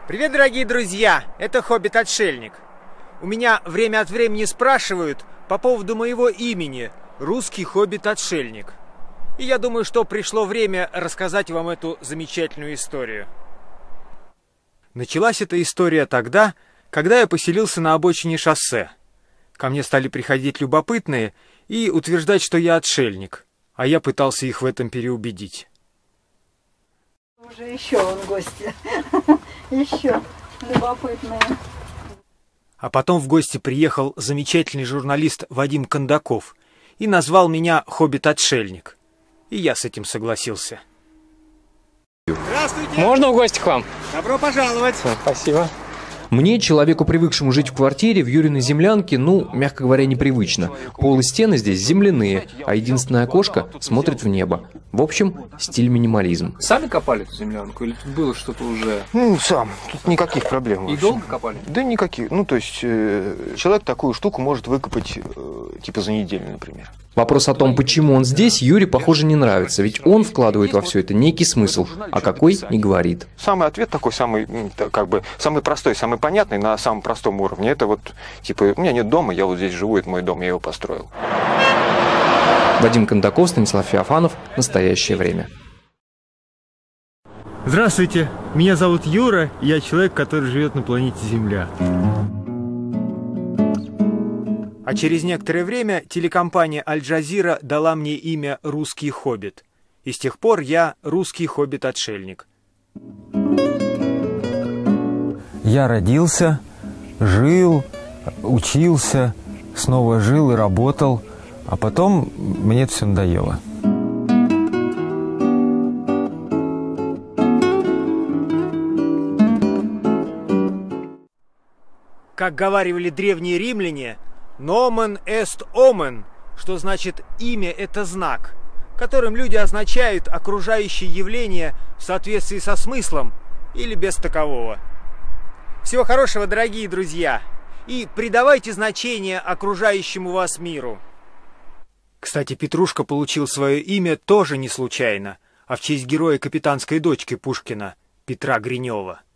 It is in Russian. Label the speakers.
Speaker 1: Привет, дорогие друзья! Это Хоббит-отшельник. У меня время от времени спрашивают по поводу моего имени «Русский Хоббит-отшельник». И я думаю, что пришло время рассказать вам эту замечательную историю. Началась эта история тогда, когда я поселился на обочине шоссе. Ко мне стали приходить любопытные и утверждать, что я отшельник, а я пытался их в этом переубедить.
Speaker 2: Уже еще вон гости, еще любопытные.
Speaker 1: А потом в гости приехал замечательный журналист Вадим Кондаков и назвал меня Хоббит-отшельник. И я с этим согласился.
Speaker 3: Здравствуйте!
Speaker 4: Можно в гости к вам?
Speaker 3: Добро пожаловать!
Speaker 4: Спасибо.
Speaker 5: Мне, человеку, привыкшему жить в квартире, в Юриной землянке, мягко говоря, непривычно. Пол и стены здесь земляные, а единственное окошко смотрит в небо. В общем, стиль минимализм.
Speaker 6: Сами копали эту землянку или тут было что-то уже?
Speaker 7: Сам. Тут никаких проблем.
Speaker 6: И долго копали?
Speaker 7: Да никаких. Человек такую штуку может выкопать, за неделю, например.
Speaker 5: Вопрос о том, почему он здесь, Юре, похоже, не нравится, ведь он вкладывает во все это некий смысл, а какой — не говорит.
Speaker 7: Самый ответ такой, самый простой, самый понятный на самом простом уровне. Это у меня нет дома, я вот здесь живу, это мой дом, я его построил.
Speaker 5: Вадим Кондаков, Станислав Феофанов. Настоящее время.
Speaker 1: Здравствуйте, меня зовут Юра, я человек, который живет на планете Земля. А через некоторое время телекомпания Аль-Джазира дала мне имя «Русский Хоббит». И с тех пор я русский Хоббит-отшельник.
Speaker 8: Я родился, жил, учился, снова жил и работал, а потом мне это все надоело.
Speaker 1: Как говаривали древние римляне, «Nomen est omen», что значит «имя – это знак», которым люди означают окружающие явления в соответствии со смыслом или без такового. Всего хорошего, дорогие друзья, и придавайте значение окружающему вас миру. Кстати, Петрушка получил свое имя тоже не случайно, а в честь героя капитанской дочки Пушкина, Петра Гринева.